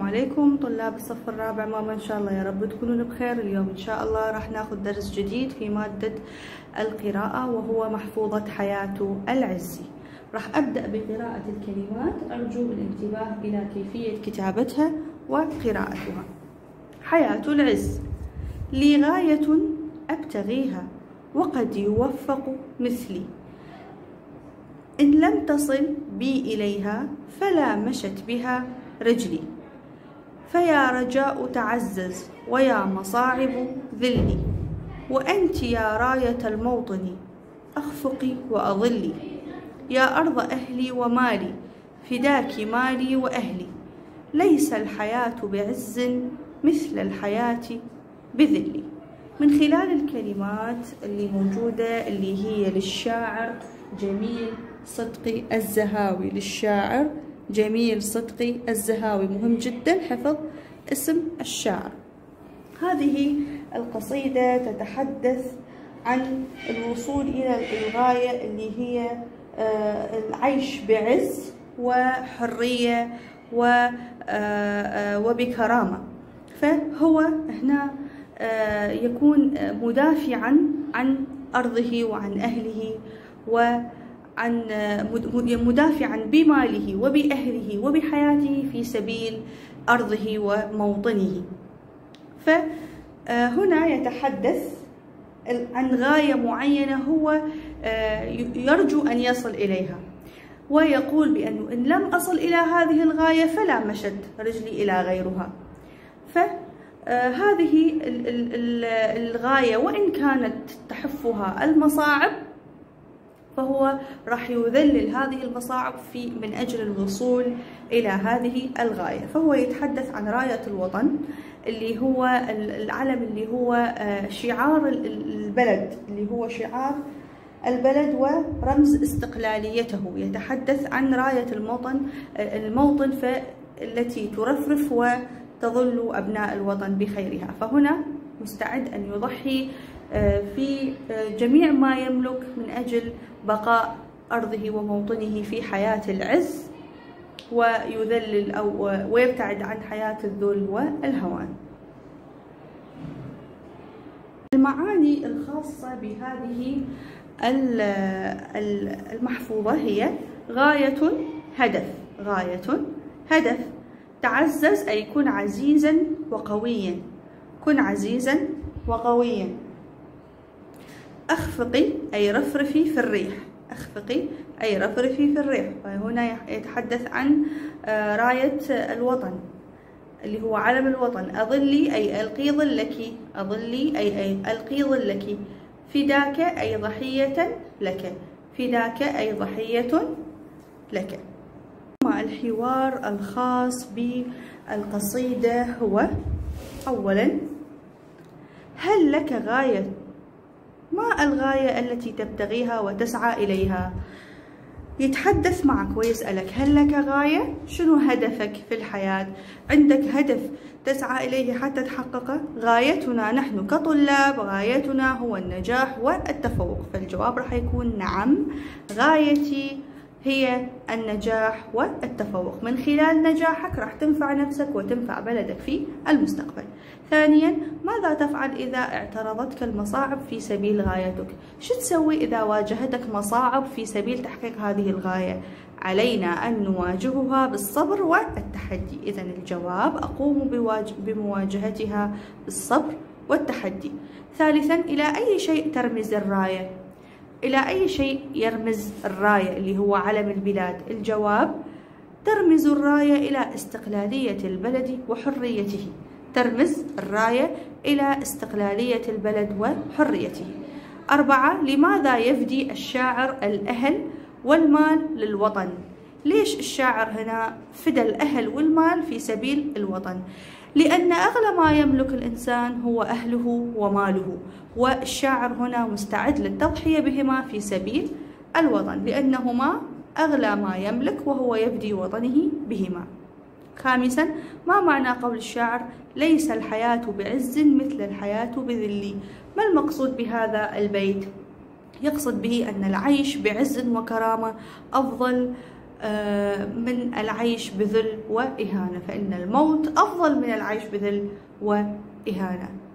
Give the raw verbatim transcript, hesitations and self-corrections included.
عليكم طلاب الصف الرابع. ماما ان شاء الله يا رب تكونون بخير. اليوم ان شاء الله راح ناخذ درس جديد في مادة القراءة وهو محفوظة حياة العزي. راح ابدأ بقراءة الكلمات، ارجو الانتباه الى كيفية كتابتها وقراءتها. حياة العز: لي غاية ابتغيها وقد يوفق مثلي، إن لم تصل بي إليها فلا مشت بها رجلي، فيا رجاء تعزز ويا مصاعب ذلي، وأنت يا راية الموطن أخفقي وأظلي، يا أرض أهلي ومالي فداك مالي وأهلي، ليس الحياة بعز مثل الحياة بذلي. من خلال الكلمات اللي موجودة اللي هي للشاعر جميل صدقي الزهاوي، للشاعر جميل صدقي الزهاوي، مهم جدا حفظ اسم الشاعر. هذه القصيدة تتحدث عن الوصول إلى الغاية اللي هي العيش بعز وحرية وبكرامة. فهو هنا يكون مدافعا عن أرضه وعن أهله، وعن مدافعا بماله وبأهله وبحياته في سبيل أرضه وموطنه. فهنا يتحدث عن غاية معينة هو يرجو أن يصل إليها، ويقول بأنه إن لم أصل إلى هذه الغاية فلا مشت رجلي إلى غيرها. ف آه هذه ال ال ال الغاية وإن كانت تحفها المصاعب، فهو راح يذلل هذه المصاعب في من أجل الوصول إلى هذه الغاية. فهو يتحدث عن راية الوطن اللي هو العلم اللي هو آه شعار البلد، اللي هو شعار البلد ورمز استقلاليته. يتحدث عن راية الموطن الموطن التي ترفرف و تظل أبناء الوطن بخيرها. فهنا مستعد أن يضحي في جميع ما يملك من أجل بقاء أرضه وموطنه في حياة العز، ويذلل أو ويبتعد عن حياة الذل والهوان. المعاني الخاصة بهذه المحفوظة هي غاية هدف، غاية هدف. تعزز أي كن عزيزا وقويا، كن عزيزا وقويا. أخفقي أي رفرفي في الريح، أخفقي أي رفرفي في الريح. فهنا يتحدث عن راية الوطن اللي هو علم الوطن. أظلي أي ألقي ظلك، أظلي أي, أي ألقي ظلك. فداك أي ضحية لك، فداك أي ضحية لك. الحوار الخاص بالقصيدة هو: أولا، هل لك غاية؟ ما الغاية التي تبتغيها وتسعى إليها؟ يتحدث معك ويسألك هل لك غاية؟ شنو هدفك في الحياة؟ عندك هدف تسعى إليه حتى تحققه؟ غايتنا نحن كطلاب غايتنا هو النجاح والتفوق. فالجواب راح يكون نعم، غايتي هي النجاح والتفوق. من خلال نجاحك راح تنفع نفسك وتنفع بلدك في المستقبل. ثانيا، ماذا تفعل إذا اعترضتك المصاعب في سبيل غايتك؟ شو تسوي إذا واجهتك مصاعب في سبيل تحقيق هذه الغاية؟ علينا أن نواجهها بالصبر والتحدي. إذن الجواب: أقوم بمواجهتها بالصبر والتحدي. ثالثا، إلى أي شيء ترمز الراية؟ إلى أي شيء يرمز الراية اللي هو علم البلاد؟ الجواب: ترمز الراية إلى استقلالية البلد وحريته. ترمز الراية إلى استقلالية البلد وحريته. أربعة، لماذا يفدي الشاعر الأهل والمال للوطن؟ ليش الشاعر هنا فدى الأهل والمال في سبيل الوطن؟ لأن أغلى ما يملك الإنسان هو أهله وماله، والشاعر هنا مستعد للتضحية بهما في سبيل الوطن، لأنهما أغلى ما يملك وهو يفدي وطنه بهما. خامسا، ما معنى قول الشاعر ليس الحياة بعز مثل الحياة بذل؟ ما المقصود بهذا البيت؟ يقصد به أن العيش بعز وكرامة أفضل من العيش بذل وإهانة، فإن الموت أفضل من العيش بذل وإهانة.